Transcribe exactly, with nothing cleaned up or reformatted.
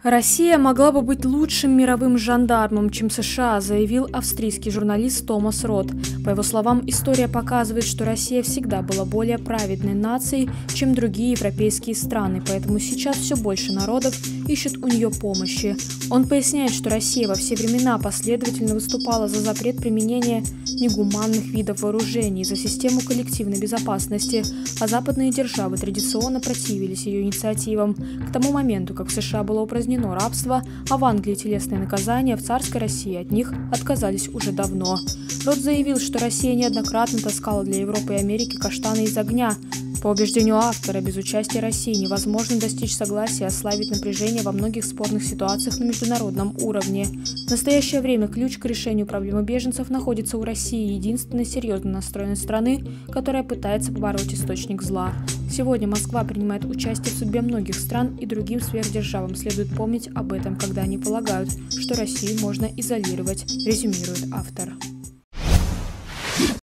Россия могла бы быть лучшим мировым жандармом, чем США, заявил австрийский журналист Томас Рот. По его словам, история показывает, что Россия всегда была более праведной нацией, чем другие европейские страны, поэтому сейчас все больше народов ищут у нее помощи. Он поясняет, что Россия во все времена последовательно выступала за запрет применения негуманных видов вооружений, за систему коллективной безопасности, а западные державы традиционно противились ее инициативам. К тому моменту, как в США было упразднено рабство, а в Англии телесные наказания, в царской России от них отказались уже давно. Рот заявил, что Россия неоднократно таскала для Европы и Америки каштаны из огня. По убеждению автора, без участия России невозможно достичь согласия и ослабить напряжение во многих спорных ситуациях на международном уровне. В настоящее время ключ к решению проблемы беженцев находится у России, единственной серьезно настроенной страны, которая пытается побороть источник зла. Сегодня Москва принимает участие в судьбе многих стран, и другим сверхдержавам следует помнить об этом, когда они полагают, что Россию можно изолировать, резюмирует автор.